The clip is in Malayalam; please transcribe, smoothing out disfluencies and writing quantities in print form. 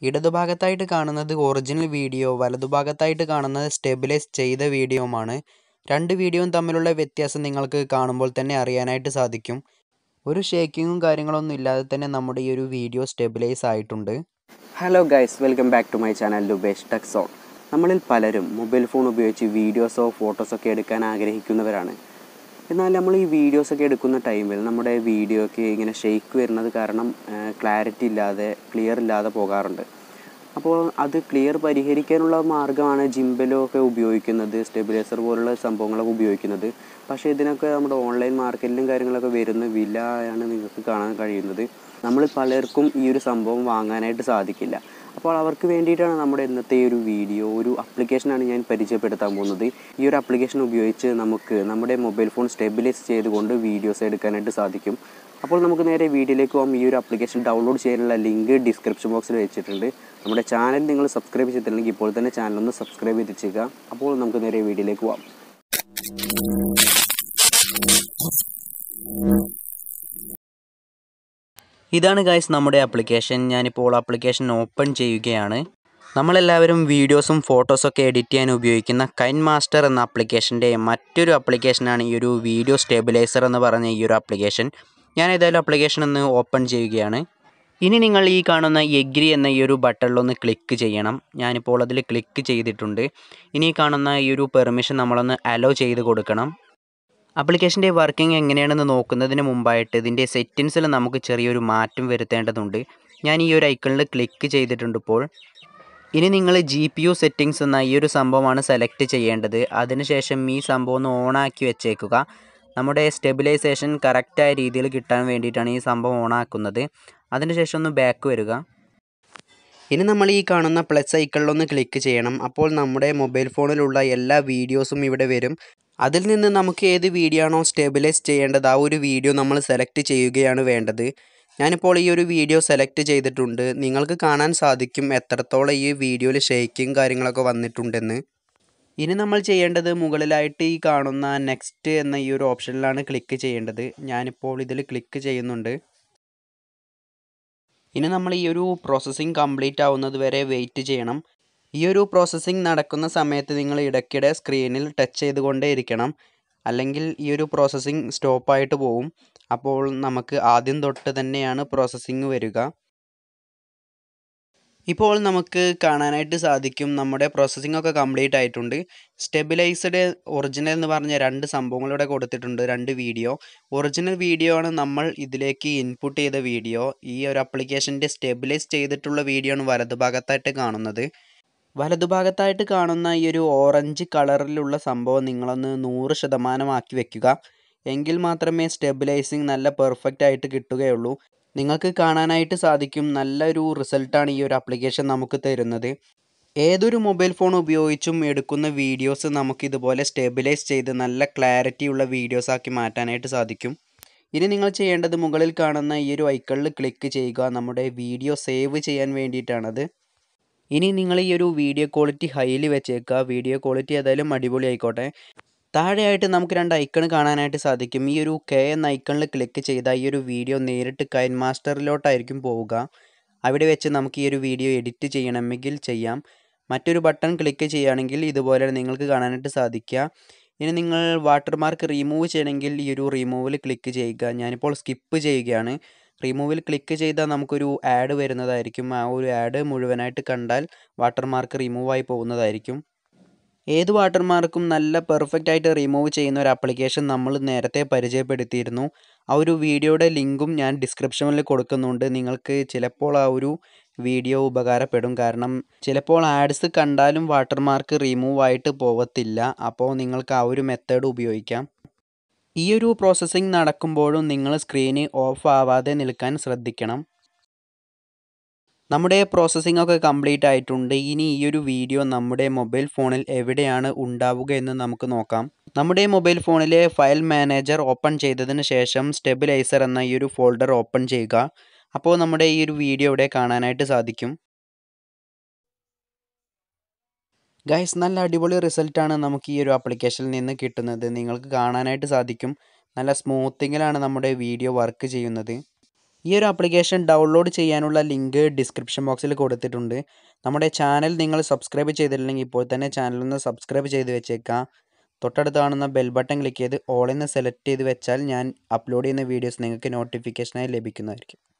ഇടതുഭാഗത്തായിട്ട് കാണുന്നത് ഒറിജിനൽ വീഡിയോ, വലതുഭാഗത്തായിട്ട് കാണുന്നത് സ്റ്റെബിലൈസ് ചെയ്ത വീഡിയോയുമാണ്. രണ്ട് വീഡിയോയും തമ്മിലുള്ള വ്യത്യാസം നിങ്ങൾക്ക് കാണുമ്പോൾ തന്നെ അറിയാനായിട്ട് സാധിക്കും. ഒരു ഷേക്കിങ്ങും കാര്യങ്ങളൊന്നും ഇല്ലാതെ തന്നെ നമ്മുടെ ഈ ഒരു വീഡിയോ സ്റ്റെബിലൈസ് ആയിട്ടുണ്ട്. Hello guys, welcome back to my channel Rupesh techs on. നമ്മളിൽ പലരും മൊബൈൽ ഫോൺ ഉപയോഗിച്ച് വീഡിയോസോ ഫോട്ടോസൊക്കെ എടുക്കാൻ ആഗ്രഹിക്കുന്നവരാണ്. എന്നാൽ നമ്മൾ ഈ വീഡിയോസൊക്കെ എടുക്കുന്ന ടൈമിൽ നമ്മുടെ വീഡിയോയ്ക്ക് ഇങ്ങനെ ഷെയ്ക്ക് വരുന്നത് കാരണം ക്ലാരിറ്റി ഇല്ലാതെ, ക്ലിയർ ഇല്ലാതെ പോകാറുണ്ട്. അപ്പോൾ അത് ക്ലിയർ പരിഹരിക്കാനുള്ള മാർഗ്ഗമാണ് ജിംബലോ ഒക്കെ ഉപയോഗിക്കുന്നത്, സ്റ്റെബിലൈസർ പോലുള്ള സംഭവങ്ങളൊക്കെ ഉപയോഗിക്കുന്നത്. പക്ഷേ ഇതിനൊക്കെ നമ്മുടെ ഓൺലൈൻ മാർക്കറ്റിലും കാര്യങ്ങളൊക്കെ വരുന്ന വിലയാണ് നിങ്ങൾക്ക് കാണാൻ കഴിയുന്നത്. നമ്മൾ പലർക്കും ഈ ഒരു സംഭവം വാങ്ങാനായിട്ട് സാധിക്കില്ല. അപ്പോൾ അവർക്ക് വേണ്ടിയിട്ടാണ് നമ്മുടെ ഇന്നത്തെ ഒരു വീഡിയോ. ഒരു ആപ്ലിക്കേഷനാണ് ഞാൻ പരിചയപ്പെടുത്താൻ പോകുന്നത്. ഈ ഒരു ആപ്ലിക്കേഷൻ ഉപയോഗിച്ച് നമുക്ക് നമ്മുടെ മൊബൈൽ ഫോൺ സ്റ്റെബിലൈസ് ചെയ്തുകൊണ്ട് വീഡിയോസ് എടുക്കാനായിട്ട് സാധിക്കും. അപ്പോൾ നമുക്ക് നേരെ വീഡിയോയിലേക്ക് പോകാം. ഈ ഒരു ആപ്ലിക്കേഷൻ ഡൗൺലോഡ് ചെയ്യാനുള്ള ലിങ്ക് ഡിസ്ക്രിപ്ഷൻ ബോക്സിൽ വെച്ചിട്ടുണ്ട്. നമ്മുടെ ചാനൽ നിങ്ങൾ സബ്സ്ക്രൈബ് ചെയ്തിട്ടില്ലെങ്കിൽ ഇപ്പോൾ തന്നെ ചാനലൊന്ന് സബ്സ്ക്രൈബ് ചെയ്തിച്ചേക്കുക. അപ്പോൾ നമുക്ക് നേരെ വീഡിയോയിലേക്ക് പോകാം. ഇതാണ് ഗൈസ് നമ്മുടെ ആപ്ലിക്കേഷൻ. ഞാനിപ്പോൾ ആപ്ലിക്കേഷൻ ഓപ്പൺ ചെയ്യുകയാണ്. നമ്മളെല്ലാവരും വീഡിയോസും ഫോട്ടോസൊക്കെ എഡിറ്റ് ചെയ്യാൻ ഉപയോഗിക്കുന്ന കൈൻ മാസ്റ്റർ എന്ന ആപ്ലിക്കേഷൻ്റെ മറ്റൊരു ആപ്ലിക്കേഷനാണ് ഈ ഒരു വീഡിയോ സ്റ്റെബിലൈസർ എന്ന് പറഞ്ഞ ഈ ഒരു ആപ്ലിക്കേഷൻ. ഞാൻ ഏതായാലും ആപ്ലിക്കേഷൻ ഒന്ന് ഓപ്പൺ ചെയ്യുകയാണ്. ഇനി നിങ്ങൾ ഈ കാണുന്ന എഗ്രി എന്ന ഈ ഒരു ബട്ടണിലൊന്ന് ക്ലിക്ക് ചെയ്യണം. ഞാനിപ്പോൾ അതിൽ ക്ലിക്ക് ചെയ്തിട്ടുണ്ട്. ഇനി കാണുന്ന ഈ ഒരു പെർമിഷൻ നമ്മളൊന്ന് അലോ ചെയ്ത് കൊടുക്കണം. ആപ്ലിക്കേഷൻ്റെ വർക്കിംഗ് എങ്ങനെയാണെന്ന് നോക്കുന്നതിന് മുമ്പായിട്ട് ഇതിൻ്റെ സെറ്റിങ്സിൽ നമുക്ക് ചെറിയൊരു മാറ്റം വരുത്തേണ്ടതുണ്ട്. ഞാൻ ഈ ഒരു ഐക്കണിൽ ക്ലിക്ക് ചെയ്തിട്ടുണ്ട് ഇപ്പോൾ. ഇനി നിങ്ങൾ GPU സെറ്റിങ്സ് എന്ന ഈ ഒരു സംഭവമാണ് സെലക്ട് ചെയ്യേണ്ടത്. അതിനുശേഷം ഈ സംഭവം ഒന്ന് ഓണാക്കി വെച്ചേക്കുക. നമ്മുടെ സ്റ്റെബിലൈസേഷൻ കറക്റ്റായ രീതിയിൽ കിട്ടാൻ വേണ്ടിയിട്ടാണ് ഈ സംഭവം ഓണാക്കുന്നത്. അതിനുശേഷം ഒന്ന് ബാക്ക് വരിക. ഇനി നമ്മൾ ഈ കാണുന്ന പ്ലസ് ഐക്കണിലൊന്ന് ക്ലിക്ക് ചെയ്യണം. അപ്പോൾ നമ്മുടെ മൊബൈൽ ഫോണിലുള്ള എല്ലാ വീഡിയോസും ഇവിടെ വരും. അതിൽ നിന്ന് നമുക്ക് ഏത് വീഡിയോ ആണോ സ്റ്റെബിലൈസ് ചെയ്യേണ്ടത് ആ ഒരു വീഡിയോ നമ്മൾ സെലക്ട് ചെയ്യുകയാണ് വേണ്ടത്. ഞാനിപ്പോൾ ഈ ഒരു വീഡിയോ സെലക്ട് ചെയ്തിട്ടുണ്ട്. നിങ്ങൾക്ക് കാണാൻ സാധിക്കും എത്രത്തോളം ഈ വീഡിയോയിൽ ഷേക്കിങ് കാര്യങ്ങളൊക്കെ വന്നിട്ടുണ്ടെന്ന്. ഇനി നമ്മൾ ചെയ്യേണ്ടത് മുകളിലായിട്ട് ഈ കാണുന്ന നെക്സ്റ്റ് എന്ന ഈ ഒരു ഓപ്ഷനിലാണ് ക്ലിക്ക് ചെയ്യേണ്ടത്. ഞാനിപ്പോൾ ഇതിൽ ക്ലിക്ക് ചെയ്യുന്നുണ്ട്. ഇനി നമ്മൾ ഈ ഒരു പ്രോസസ്സിങ് കംപ്ലീറ്റ് ആവുന്നത് വരെ വെയിറ്റ് ചെയ്യണം. ഈ ഒരു പ്രോസസ്സിങ് നടക്കുന്ന സമയത്ത് നിങ്ങൾ ഇടയ്ക്കിടെ സ്ക്രീനിൽ ടച്ച് ചെയ്തുകൊണ്ടേ ഇരിക്കണം. അല്ലെങ്കിൽ ഈ ഒരു പ്രോസസ്സിങ് സ്റ്റോപ്പായിട്ട് പോവും. അപ്പോൾ നമുക്ക് ആദ്യം തൊട്ട് തന്നെയാണ് പ്രോസസ്സിങ് വരിക. ഇപ്പോൾ നമുക്ക് കാണാനായിട്ട് സാധിക്കും നമ്മുടെ പ്രോസസ്സിംഗ് ഒക്കെ കംപ്ലീറ്റ് ആയിട്ടുണ്ട്. സ്റ്റെബിലൈസ്ഡ് ഒറിജിനൽ എന്ന് പറഞ്ഞ രണ്ട് സംഭവങ്ങളിവിടെ കൊടുത്തിട്ടുണ്ട്, രണ്ട് വീഡിയോ. ഒറിജിനൽ വീഡിയോ ആണ് നമ്മൾ ഇതിലേക്ക് ഇൻപുട്ട് ചെയ്ത വീഡിയോ. ഈ ഒരു ആപ്ലിക്കേഷൻ്റെ സ്റ്റെബിലൈസ് ചെയ്തിട്ടുള്ള വീഡിയോ ആണ് വലതുഭാഗത്തായിട്ട് കാണുന്നത്. വലതുഭാഗത്തായിട്ട് കാണുന്ന ഈ ഒരു ഓറഞ്ച് കളറിലുള്ള സംഭവം നിങ്ങളൊന്ന് 100% ആക്കി വെക്കുക. എങ്കിൽ മാത്രമേ സ്റ്റെബിലൈസിങ് നല്ല പെർഫെക്റ്റ് ആയിട്ട് കിട്ടുകയുള്ളൂ. നിങ്ങൾക്ക് കാണാനായിട്ട് സാധിക്കും നല്ലൊരു റിസൾട്ടാണ് ഈ ഒരു ആപ്ലിക്കേഷൻ നമുക്ക് തരുന്നത്. ഏതൊരു മൊബൈൽ ഫോൺ ഉപയോഗിച്ചും എടുക്കുന്ന വീഡിയോസ് നമുക്കിതുപോലെ സ്റ്റെബിലൈസ് ചെയ്ത് നല്ല ക്ലാരിറ്റിയുള്ള വീഡിയോസ് ആക്കി മാറ്റാനായിട്ട് സാധിക്കും. ഇനി നിങ്ങൾ ചെയ്യേണ്ടത് മുകളിൽ കാണുന്ന ഈ ഒരു ഐക്കണിൽ ക്ലിക്ക് ചെയ്യുക. നമ്മുടെ വീഡിയോ സേവ് ചെയ്യാൻ വേണ്ടിയിട്ടാണത്. ഇനി നിങ്ങൾ ഈ ഒരു വീഡിയോ ക്വാളിറ്റി ഹൈയിൽ വെച്ചേക്കുക. വീഡിയോ ക്വാളിറ്റി ഏതായാലും അടിപൊളി ആയിക്കോട്ടെ. താഴെയായിട്ട് നമുക്ക് രണ്ട് ഐക്കൺ കാണാനായിട്ട് സാധിക്കും. ഈ ഒരു K എന്ന ഐക്കണിൽ ക്ലിക്ക് ചെയ്താൽ ഈ ഒരു വീഡിയോ നേരിട്ട് കൈൻ മാസ്റ്ററിലോട്ടായിരിക്കും പോവുക. അവിടെ വെച്ച് നമുക്ക് ഈ ഒരു വീഡിയോ എഡിറ്റ് ചെയ്യണമെങ്കിൽ ചെയ്യാം. മറ്റൊരു ബട്ടൺ ക്ലിക്ക് ചെയ്യുകയാണെങ്കിൽ ഇതുപോലെ നിങ്ങൾക്ക് കാണാനായിട്ട് സാധിക്കുക. ഇനി നിങ്ങൾ വാട്ടർമാർക്ക് റിമൂവ് ചെയ്യണമെങ്കിൽ ഈ ഒരു റിമൂവിൽ ക്ലിക്ക് ചെയ്യുക. ഞാനിപ്പോൾ സ്കിപ്പ് ചെയ്യുകയാണ്. റിമൂവിൽ ക്ലിക്ക് ചെയ്താൽ നമുക്കൊരു ആഡ് വരുന്നതായിരിക്കും. ആ ഒരു ആഡ് മുഴുവനായിട്ട് കണ്ടാൽ വാട്ടർമാർക്ക് റിമൂവ് ആയി പോകുന്നതായിരിക്കും. ഏത് വാട്ടർമാർക്കും നല്ല പെർഫെക്റ്റ് ആയിട്ട് റിമൂവ് ചെയ്യുന്ന ഒരു ആപ്ലിക്കേഷൻ നമ്മൾ നേരത്തെ പരിചയപ്പെടുത്തിയിരുന്നു. ആ ഒരു വീഡിയോയുടെ ലിങ്കും ഞാൻ ഡിസ്ക്രിപ്ഷനിൽ കൊടുക്കുന്നുണ്ട്. നിങ്ങൾക്ക് ചിലപ്പോൾ ആ ഒരു വീഡിയോ ഉപകാരപ്പെടും. കാരണം ചിലപ്പോൾ ആഡ്സ് കണ്ടാലും വാട്ടർമാർക്ക് റിമൂവ് ആയിട്ട് പോവത്തില്ല. അപ്പോൾ നിങ്ങൾക്ക് ആ ഒരു മെത്തേഡ് ഉപയോഗിക്കാം. ഈ ഒരു പ്രോസസ്സിംഗ് നടക്കുമ്പോഴും നിങ്ങൾ സ്ക്രീന് ഓഫ് ആവാതെ നിൽക്കാൻ ശ്രദ്ധിക്കണം. നമ്മുടെ പ്രോസസ്സിംഗ് ഒക്കെ കംപ്ലീറ്റ് ആയിട്ടുണ്ട്. ഇനി ഈ ഒരു വീഡിയോ നമ്മുടെ മൊബൈൽ ഫോണിൽ എവിടെയാണ് ഉണ്ടാവുക എന്ന് നമുക്ക് നോക്കാം. നമ്മുടെ മൊബൈൽ ഫോണിലെ ഫയൽ മാനേജർ ഓപ്പൺ ചെയ്തതിന് ശേഷം സ്റ്റെബിലൈസർ എന്ന ഈ ഒരു ഫോൾഡർ ഓപ്പൺ ചെയ്യുക. അപ്പോൾ നമ്മുടെ ഈ ഒരു വീഡിയോ ഇവിടെ കാണാനായിട്ട് സാധിക്കും. ഗൈസ്, നല്ല അടിപൊളി റിസൾട്ടാണ് നമുക്ക് ഈ ഒരു ആപ്ലിക്കേഷനിൽ നിന്ന് കിട്ടുന്നത്. നിങ്ങൾക്ക് കാണാനായിട്ട് സാധിക്കും നല്ല സ്മൂത്തിങ്ങിലാണ് നമ്മുടെ വീഡിയോ വർക്ക് ചെയ്യുന്നത്. ഈ ഒരു ആപ്ലിക്കേഷൻ ഡൗൺലോഡ് ചെയ്യാനുള്ള ലിങ്ക് ഡിസ്ക്രിപ്ഷൻ ബോക്സിൽ കൊടുത്തിട്ടുണ്ട്. നമ്മുടെ ചാനൽ നിങ്ങൾ സബ്സ്ക്രൈബ് ചെയ്തിട്ടില്ലെങ്കിൽ ഇപ്പോൾ തന്നെ ചാനൽ ഒന്ന് സബ്സ്ക്രൈബ് ചെയ്ത് വെച്ചേക്കാം. തൊട്ടടുത്ത് കാണുന്ന ബെൽ ബട്ടൺ ക്ലിക്ക് ചെയ്ത് ഓൾ എന്ന് സെലക്ട് ചെയ്ത് വെച്ചാൽ ഞാൻ അപ്ലോഡ് ചെയ്യുന്ന വീഡിയോസ് നിങ്ങൾക്ക് നോട്ടിഫിക്കേഷനായി ലഭിക്കുന്നതായിരിക്കും.